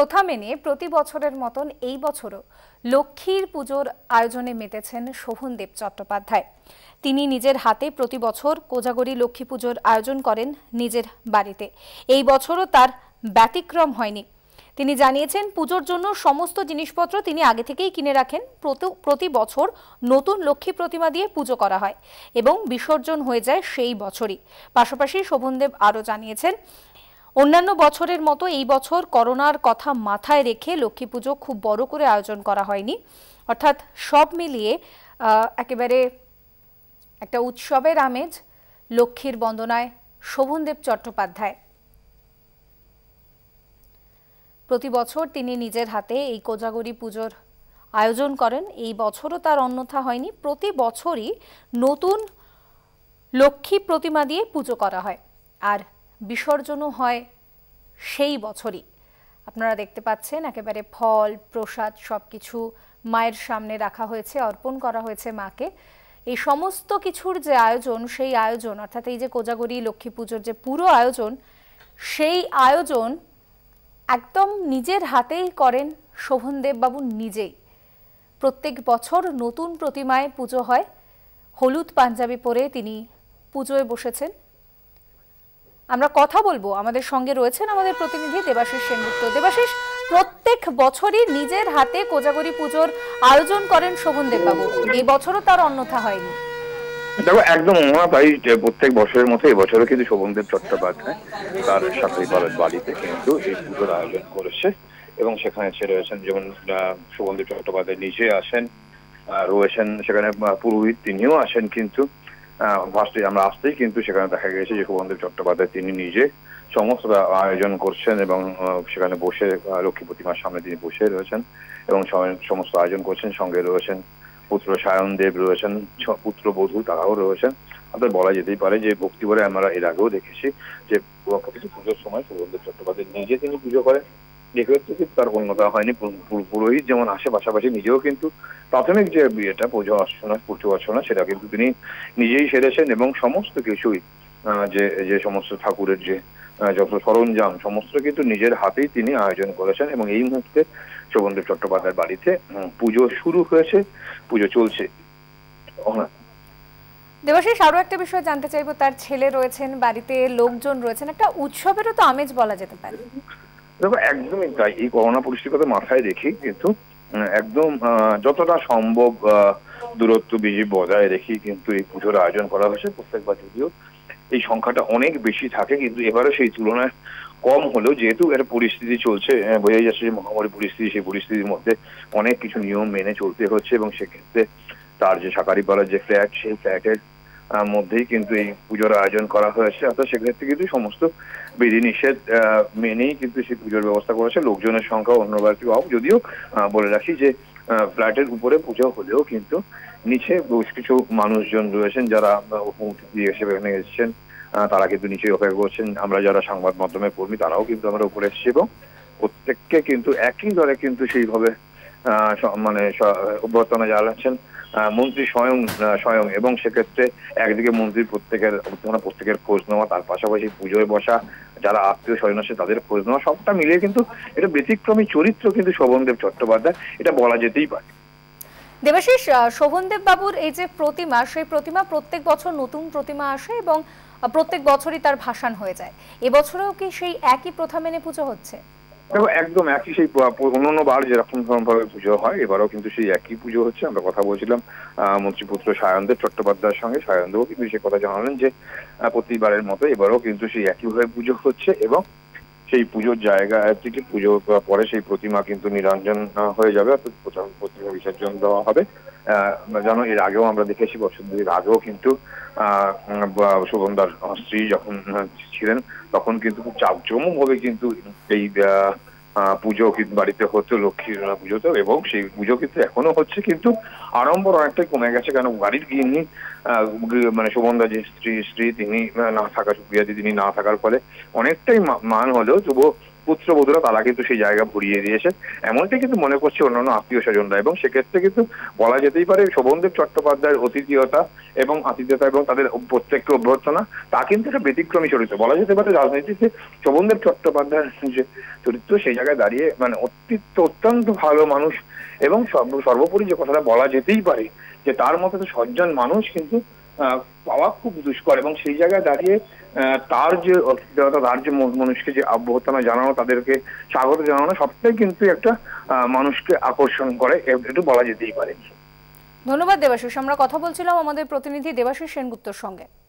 প্রথা মেনে প্রতি বছরের মতন এই বছরও লক্ষ্মীর পুজোর আয়োজনে মেতেছেন শোভনদেব চট্টোপাধ্যায়। তিনি নিজের হাতে প্রতি বছর কোজাগরী লক্ষ্মী পুজোর আয়োজন করেন নিজের বাড়িতে। এই বছরও তার ব্যতিক্রম হয়নি। তিনি জানিয়েছেন, পুজোর জন্য সমস্ত জিনিসপত্র তিনি আগে থেকেই কিনে রাখেন। প্রতি বছর নতুন লক্ষ্মী প্রতিমা দিয়ে পুজো করা হয় এবং বিসর্জন হয়ে যায় সেই বছরই। পাশাপাশি শোভনদেব আরও জানিয়েছেন, অন্যান্য বছরের মতো এই বছর করোনার কথা মাথায় রেখে লক্ষ্মী পুজো খুব বড় করে আয়োজন করা হয়নি। অর্থাৎ সব মিলিয়ে একেবারে একটা উৎসবের আমেজ লক্ষ্মীর বন্দনায় শোভনদেব চট্টোপাধ্যায়। প্রতি বছর তিনি নিজের হাতে এই কোজাগরী পুজোর আয়োজন করেন। এই বছরও তার অন্যথা হয়নি। প্রতি বছরই নতুন লক্ষ্মী প্রতিমা দিয়ে পুজো করা হয় আর বিসর্জনও হয় সেই বছরই। আপনারা দেখতে পাচ্ছেন একেবারে ফল প্রসাদ সবকিছু মায়ের সামনে রাখা হয়েছে, অর্পণ করা হয়েছে মাকে। এই সমস্ত কিছুর যে আয়োজন, সেই আয়োজন অর্থাৎ এই যে কোজাগরী লক্ষ্মী পুজোর যে পুরো আয়োজন, সেই আয়োজন একদম নিজের হাতেই করেন শোভনদেব বাবু নিজেই। প্রত্যেক বছর নতুন প্রতিমায় পুজো হয়। হলুদ পাঞ্জাবি পরে তিনি পুজোয় বসেছেন। আমরা কথা বলবো, আমাদের সঙ্গে রয়েছেন আমাদের প্রতিনিধি দেবাশিস সেনগুপ্ত। দেবাশিস, প্রত্যেক বছরই নিজের হাতে কোজাগরী পুজোর আয়োজন করেন শোভনদেব বাবু, এই বছরও তার অন্যথা হয়নি। দেখো, একদম তাই প্রত্যেক বছরের মতো এবছরও কিন্তু শোভনদেব চট্টোপাধ্যায় তার সাথে বাড়িতে কিন্তু এই পুজোর আয়োজন করেছে এবং সেখানে রয়েছেন যেমন শোভনদেব চট্টোপাধ্যায় নিজে আসেন, রয়েছেন সেখানে পুরোহিত তিনিও আসেন। কিন্তু আমরা আসতেই কিন্তু সেখানে দেখা গেছে যে শোভনদেব চট্টোপাধ্যায় তিনি নিজে সমস্ত আয়োজন করছেন এবং সেখানে বসে লক্ষ্মী প্রতিমার সামনে তিনি বসে রয়েছেন এবং সমস্ত আয়োজন করছেন। সঙ্গে রয়েছেন পুত্র সায়নদেব, রয়েছেন পুত্রবধূ, তারাও রয়েছেন। অর্থাৎ বলা যেতেই পারে যে ভক্তিভরে আমরা এর আগেও দেখেছি যে প্রতিটি পুজোর সময় শোভনদেব চট্টোপাধ্যায় নিজে তিনি পুজো করেন। এক্ষেত্রে কিন্তু তার অন্যতা হয়নি। পুরোহিত যেমন আসে, পাশাপাশি নিজেও কিন্তু প্রাথমিক যে বিয়েটা পুজো অর্চনা সেটা কিন্তু তিনি নিজেই সেরেছেন এবং সমস্ত কিছুই যে সমস্ত ঠাকুরের যে যত সরঞ্জাম সমস্ত কিন্তু নিজের হাতেই তিনি আয়োজন করেছেন এবং এই মুহূর্তে শোভনদেব চট্টোপাধ্যায়ের বাড়িতে পুজো শুরু হয়েছে, পুজো চলছে। দেবাশিস, আরো একটা বিষয় জানতে চাইবো, তার ছেলে রয়েছেন বাড়িতে, লোকজন রয়েছেন, একটা উৎসবেরও তো আমেজ বলা যেতে পারে। দেখো, একদমই তাই। এই করোনা পরিস্থিতিকে মাথায় রেখে কিন্তু একদম যতটা সম্ভব দূরত্ব বিধি বজায় রেখে কিন্তু এই পুজোর আয়োজন করা হয়েছে। প্রত্যেকবার যদিও এই সংখ্যাটা অনেক বেশি থাকে, কিন্তু এবারে সেই তুলনায় কম হলেও যেহেতু একটা পরিস্থিতি চলছে, বোঝাই যাচ্ছে যে মহামারী পরিস্থিতি, সেই পরিস্থিতির মধ্যে অনেক কিছু নিয়ম মেনে চলতে হচ্ছে এবং সেক্ষেত্রে তার যে সাকারিপাড়ার যে ফ্ল্যাট, সেই ফ্ল্যাটের মধ্যেই কিন্তু এই পুজোর আয়োজন করা হয়েছে। অর্থাৎ সেক্ষেত্রে কিন্তু সমস্ত বিধিনিষেধ মেনেই কিন্তু সেই পুজোর ব্যবস্থা করেছে। লোকজনের সংখ্যা অন্যবার কি অফ, যদিও বলে রাখি যে ফ্ল্যাটের উপরে পুজো হলেও কিন্তু নিচে বেশ কিছু মানুষজন রয়েছেন যারা এখানে এসেছেন, তারা কিন্তু নিচে অপেক্ষা করছেন। আমরা যারা সংবাদ মাধ্যমের কর্মী তারাও কিন্তু আমরা উপরে এসেছি এবং প্রত্যেককে কিন্তু একই দরে কিন্তু সেইভাবে মানে অভ্যর্থনা জানাচ্ছেন মন্ত্রী স্বয়ং এবং সেক্ষেত্রে একদিকে মন্ত্রীর প্রত্যেকের খোঁজ নেওয়া, তার পাশাপাশি পুজোয় বসা যারা আত্মীয় স্বজন আছে তাদের খোঁজ নেওয়া, সবটা মিলিয়ে কিন্তু এটা ব্যতিক্রমী চরিত্র কিন্তু শোভনদেব চট্টোপাধ্যায়, এটা বলা যেতেই পারে। দেবাশিস, শোভনদেব বাবুর এই যে প্রতিমা, সেই প্রতিমা প্রত্যেক বছর নতুন প্রতিমা আসে এবং প্রত্যেক বছরই তার ভাসান হয়ে যায়। এবছরেও কি সেই একই প্রথা মেনে পুজো হচ্ছে? দেখো, একদম একই, সেই অন্যবার যেরকম ভাবে পুজো হয় এবারও কিন্তু সেই একই পুজো হচ্ছে। আমরা কথা বলছিলাম মন্ত্রীপুত্র সায়নদেব চট্টোপাধ্যায়ের সঙ্গে। সায়নদেবও কিন্তু সে কথা জানালেন যে প্রতিবারের মতো এবারও কিন্তু সেই একইভাবে পুজো হচ্ছে এবং সেই পুজোর জায়গা থেকে পুজো পরে সেই প্রতিমা কিন্তু নিরঞ্জন হয়ে যাবে, অর্থাৎ প্রতিমা বিসর্জন দেওয়া হবে। জানো, এর আগেও আমরা দেখেছি, বছর দুয়েক আগেও কিন্তু শোভনদার স্ত্রী যখন ছিলেন তখন কিন্তু খুব জাঁকজমক ভাবে কিন্তু এই পুজো কিন্তু বাড়িতে হতো, লক্ষ্মীর পুজোতে, এবং সেই পুজো কিন্তু এখনো হচ্ছে, কিন্তু আড়ম্বর অনেকটাই কমে গেছে। কেন, বাড়ির গৃহিণী মানে শোভনদার যে স্ত্রী তিনি না থাকার সুবিধাদি তিনি না থাকার ফলে অনেকটাই মান হলেও তবুও পুত্রবধূরা তারা কিন্তু সেই জায়গা ভরিয়ে দিয়েছে, এমনটাই কিন্তু মনে করছে অন্যান্য আত্মীয় স্বজনরা। এবং সেক্ষেত্রে কিন্তু বলা যেতেই পারে শোভনদেব চট্টোপাধ্যায়ের অতিথিয়তা এবং আতিথ্যতা এবং তাদের প্রত্যেককে অভ্যর্থনা তা কিন্তু একটা ব্যতিক্রমী চরিত্র। বলা যেতে পারে রাজনীতিতে শোভনদেব চট্টোপাধ্যায়ের যে চরিত্র সেই জায়গায় দাঁড়িয়ে মানে অত্যন্ত ভালো মানুষ, এবং সর্বোপরি যে কথাটা বলা যেতেই পারে যে তার মতো তো সজ্জন মানুষ কিন্তু পাওয়া খুব দুষ্কর। এবং সেই জায়গায় দাঁড়িয়ে তার যে তার যে মানুষকে যে অভ্যর্থনা জানানো, তাদেরকে স্বাগত জানানো, সবটাই কিন্তু একটা মানুষকে আকর্ষণ করে, একটু বলা যেতেই পারে। ধন্যবাদ দেবাশিস। আমরা কথা বলছিলাম আমাদের প্রতিনিধি দেবাশিস সেনগুপ্তর সঙ্গে।